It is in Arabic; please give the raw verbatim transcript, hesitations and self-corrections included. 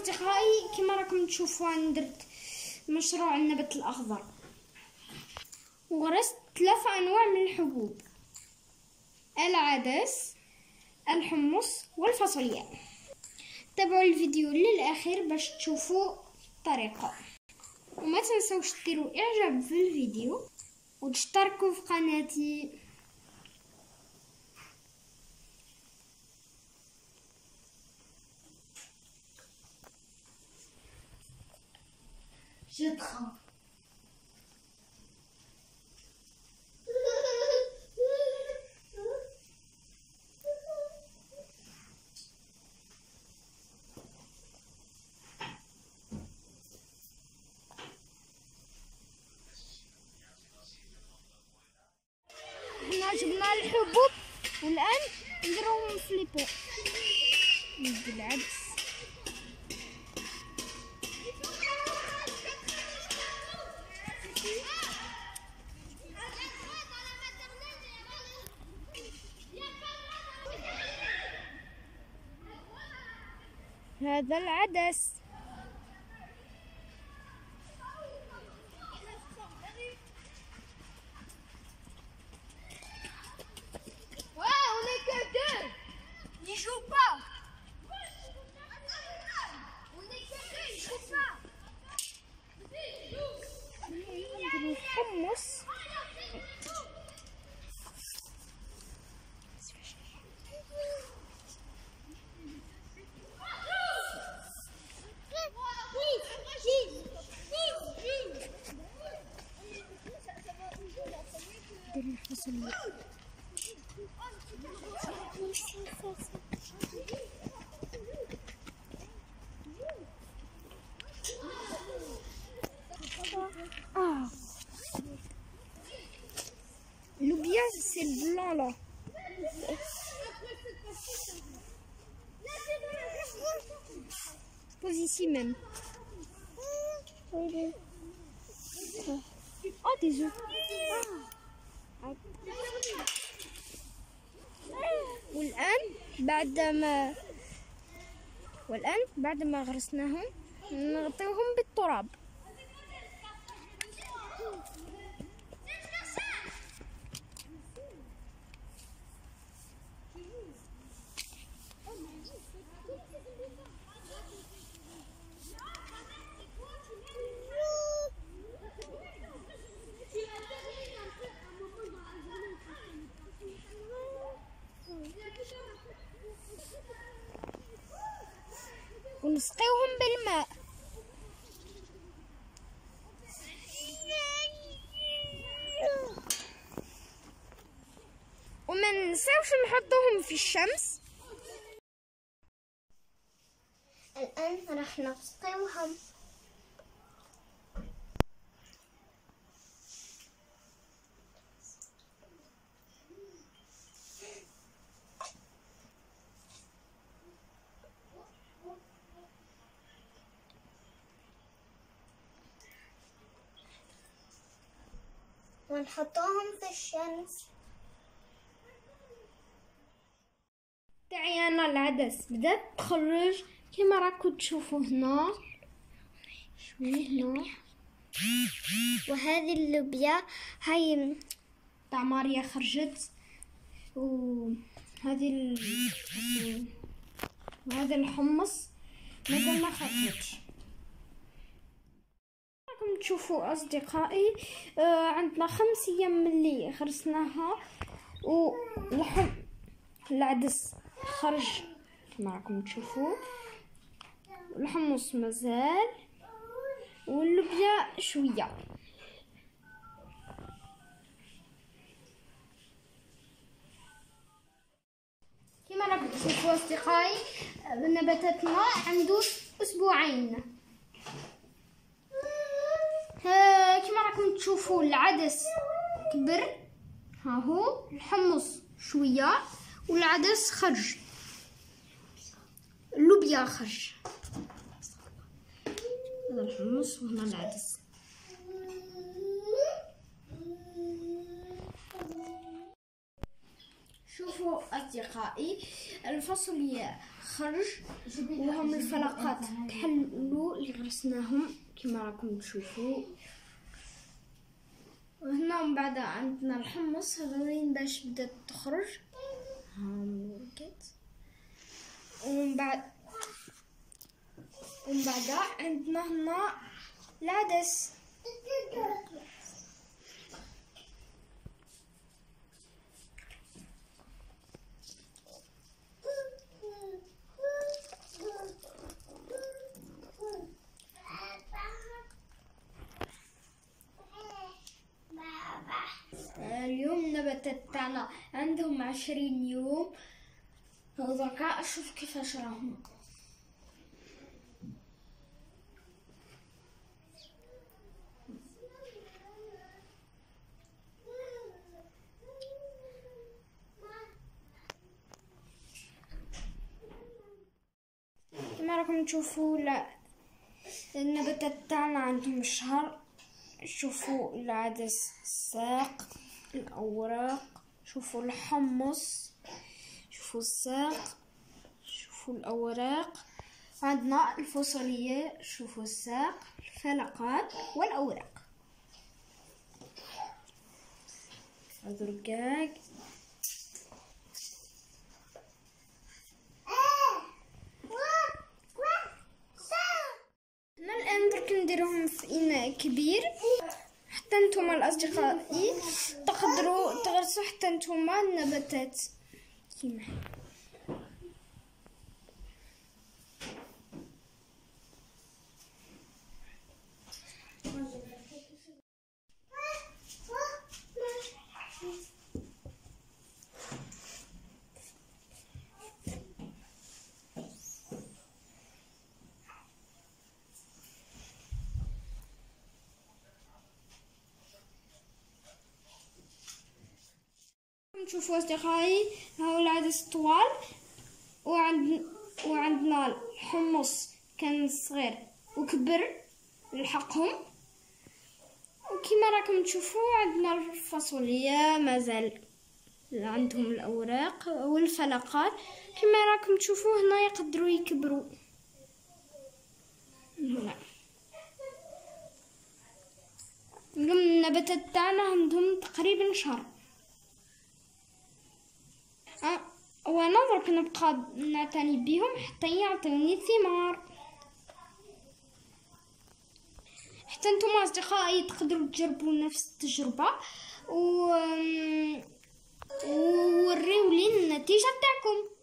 أصدقائي كما راكم تشوفوا أنا درت مشروع النبت الأخضر وغرست ثلاثة أنواع من الحبوب: العدس، الحمص والفاصوليا. تابعوا الفيديو للأخير باش تشوفوا الطريقة، وما تنسوش ديروا إعجاب في الفيديو وتشتركوا في قناتي. Je trempe. حنا جبنا الحبوب والآن نديروهم في لي بو. ندي العدس، هذا العدس، الحمص، الفاصوليا. Ah, l'oublia c'est le blanc là. Pose ici même. Oh des œufs. Ah. والآن بعد ما والآن بعد ما غرسناهم نغطيوهم بالتراب. ونسقيوهم بالماء. وما ننساوش نحطوهم في الشمس. الآن راح نسقيوهم. ونحطوهم في الشمس. تاعي انا العدس بدات تخرج كما راكم تشوفوا هنا شويه هنا. وهذه اللوبيا هاي تاع ماريا خرجت، وهذه ال... وهذا الحمص مازال ما خرجتش. راكم تشوفوا اصدقائي آه عندنا خمس ايام ملي خرسناها، ولحم العدس خرج كما راكم تشوفوا، الحمص مازال، واللوبيا شويه. كما راكم تشوفوا اصدقائي نباتاتنا عنده اسبوعين. كما راكم تشوفوا العدس كبر، ها هو الحمص شويه والعدس خرج، اللوبيا خرج. هذا الحمص وهنا العدس. شوفوا أصدقائي، الفاصوليا خرج وهم الفلقات تحلوا اللي غرسناهم كما راكم تشوفوا. وهنا من بعد عندنا الحمص هذولين باش بدات تخرج هاهم ولقيت. ومن بعد ومن بعد عندنا هنا العدس. اليوم النباتات تاعنا عندهم عشرين يوم. دركا اشوف كيفاش راهم. كما راكم تشوفوا لا النباتات تاعنا عندهم شهر. شوفوا العدس، الساق، الأوراق، شوفوا الحمص، شوفوا الساق، شوفوا الأوراق. عندنا الفاصوليا، شوفوا الساق، الفلقات والأوراق. هذو رقاق. أنا الآن درك نديرهم في إناء كبير. حتى نتوما الأصدقائي تقدروا تغرسوا حتى نتوما النباتات كيما نشوفوا أصدقائي. هاو العدس طوال، وعند وعندنا الحمص كان صغير وكبر لحقهم. وكما راكم تشوفوا عندنا الفاصوليا مازال عندهم الأوراق والفلقات. كما راكم تشوفوا هنا يقدروا يكبروا. هنا النباتات تاعنا عندهم تقريبا شهر. وانا درك نبقى نعتني بهم حتى يعطيوني ثمار. حتى نتوما اصدقائي تقدروا تجربوا نفس التجربه و ووريولي النتيجه تاعكم.